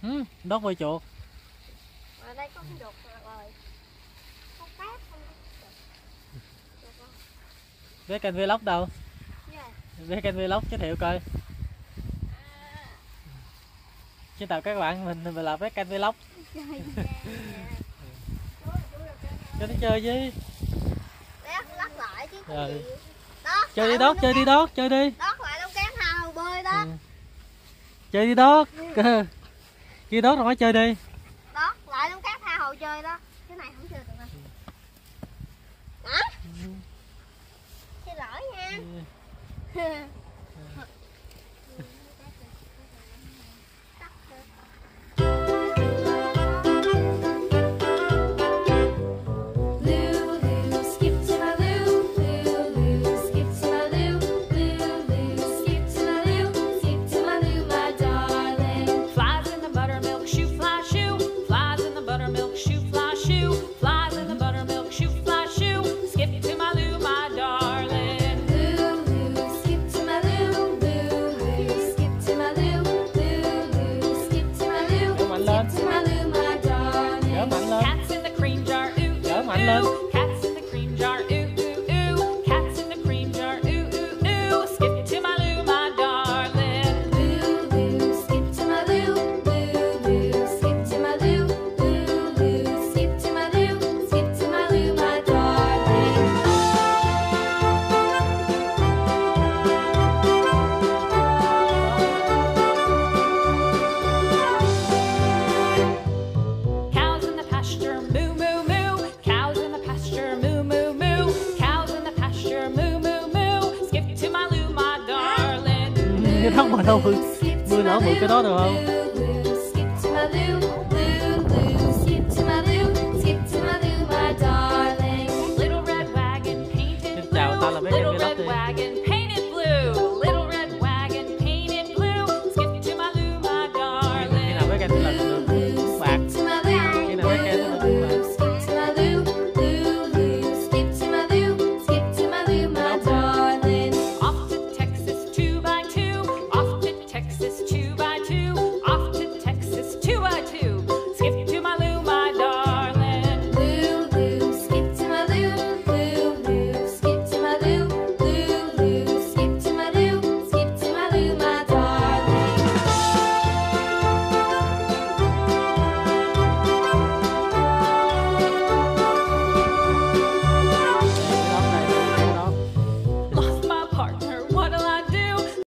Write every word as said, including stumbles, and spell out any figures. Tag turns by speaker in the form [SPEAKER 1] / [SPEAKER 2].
[SPEAKER 1] Ừ, đốt voi chuột.
[SPEAKER 2] Ở đây có con chuột rồi. Con cát không?
[SPEAKER 1] Vé kênh vlog đâu?
[SPEAKER 2] Yeah.
[SPEAKER 1] Vé kênh vlog giới thiệu coi. Xin chào các bạn, mình mình là vé kênh vlog. Cho nó chơi với.
[SPEAKER 2] Lắc lại chứ.
[SPEAKER 1] Rồi.
[SPEAKER 2] Đó,
[SPEAKER 1] Chơi đi đốt, chơi đi đốt, chơi đi.
[SPEAKER 2] Đót lại trong cát hào bơi đó.
[SPEAKER 1] Ừ. Chơi đi đốt. Kia đốt rồi phải chơi đi.
[SPEAKER 2] Đót lại trong cát tha hồ chơi đó. Cái này không chơi được đâu. Đó. Xin lỗi nha.
[SPEAKER 1] Lên.
[SPEAKER 2] Cats in the cream jar, ooh ooh ooh. Cats in the cream jar, ooh ooh ooh. Skip to my loo, my darling. Loo loo, skip to my loo. Loo loo, skip to my loo. Loo loo, skip to my loo. Skip to my loo, my darling. Cows in the pasture, moo moo moo.
[SPEAKER 1] Cái đó mà đâu mưa, mưa lỡ mưa cái đó được không?